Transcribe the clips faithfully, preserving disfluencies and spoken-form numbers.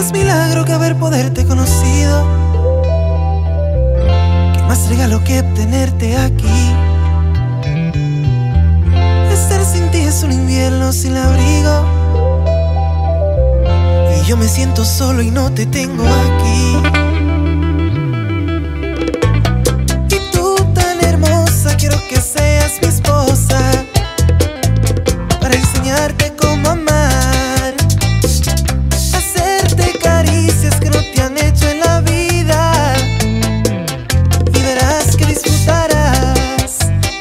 más milagro que haber poderte conocido, qué más regalo que tenerte aquí. Estar sin ti es un invierno sin abrigo, y yo me siento solo y no te tengo aquí. Y tú tan hermosa, quiero que seas mi esposa, para enseñarte cómo amar, hacerte caricias que no te han hecho en la vida, y verás que disfrutarás.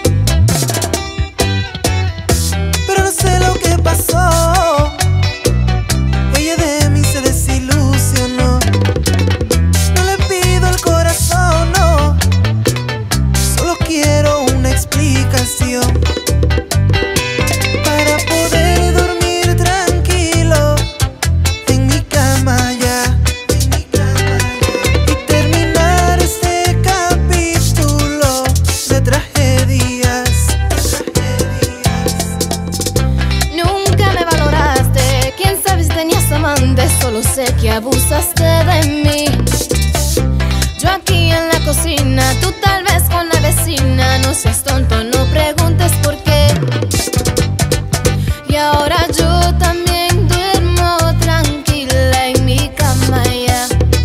Pero no sé lo que pasó, ella de mí se desilusionó. No le pido el corazón, no, solo quiero una explicación para poder dormir tranquilo en mi cama ya, en mi cama ya, y terminar este capítulo de tragedias, tragedias. Nunca me valoraste, quién sabe si tenías amantes, solo sé que abusaste de mí. Yo aquí en la cocina, tú tal vez con la vecina. No seas tonto, no preguntes por qué. Y ahora yo también duermo tranquila en mi cama ya,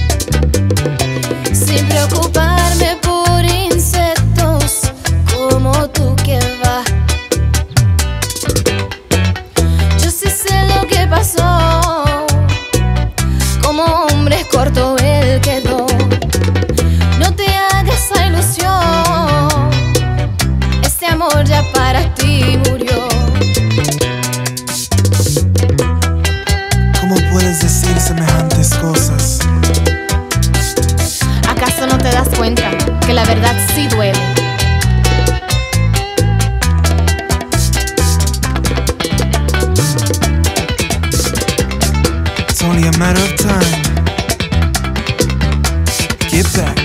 sin preocuparme por insectos como tú que va. Yo sí sé lo que pasó, como hombre corto él quedó. No te hagas esa ilusión, este amor ya para ti murió. ¿Cómo puedes decir semejantes cosas? ¿Acaso no te das cuenta que la verdad sí duele? It's only a matter of time. Get back.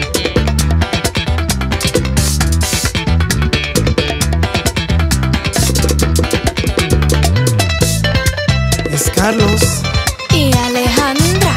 Es Carlos Y Alejandra.